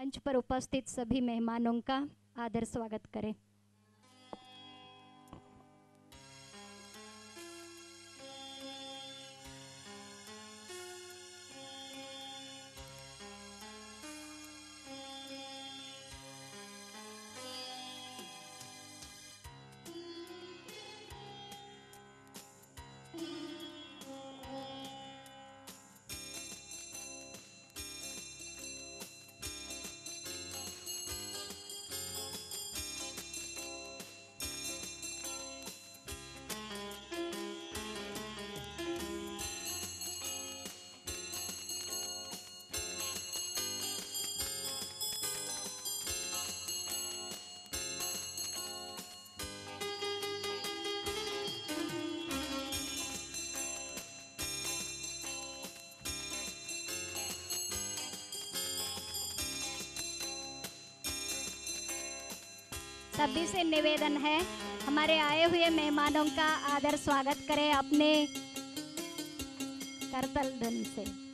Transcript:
मंच पर उपस्थित सभी मेहमानों का आदर स्वागत करें। सभी से निवेदन है, हमारे आए हुए मेहमानों का आदर स्वागत करें अपने करतल धन से।